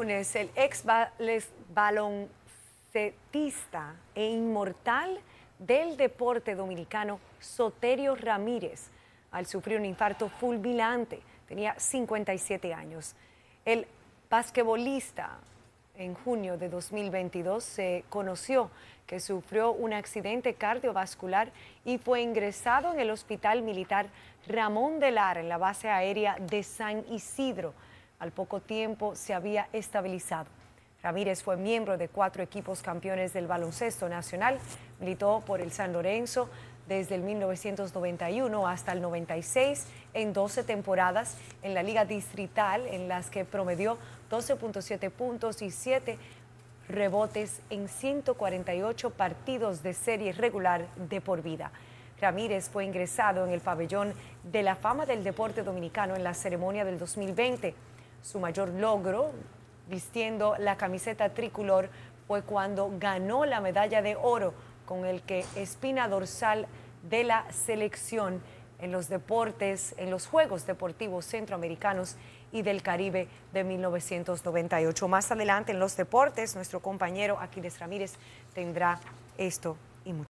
lunes, el ex baloncetista e inmortal del deporte dominicano, Soterio Ramírez, al sufrir un infarto fulminante, tenía 57 años. El basquetbolista, en junio de 2022, se conoció que sufrió un accidente cardiovascular y fue ingresado en el Hospital Militar Ramón de Lara, en la base aérea de San Isidro. Al poco tiempo se había estabilizado. Ramírez fue miembro de 4 equipos campeones del baloncesto nacional, militó por el San Lorenzo desde el 1991 hasta el 96 en 12 temporadas en la Liga Distrital, en las que promedió 12.7 puntos y 7 rebotes en 148 partidos de serie regular de por vida. Ramírez fue ingresado en el Pabellón de la Fama del Deporte Dominicano en la ceremonia del 2020. Su mayor logro, vistiendo la camiseta tricolor, fue cuando ganó la medalla de oro con el que espina dorsal de la selección en los deportes, en los Juegos Deportivos Centroamericanos y del Caribe de 1998. Más adelante en los deportes, nuestro compañero Aquiles Ramírez tendrá esto y mucho.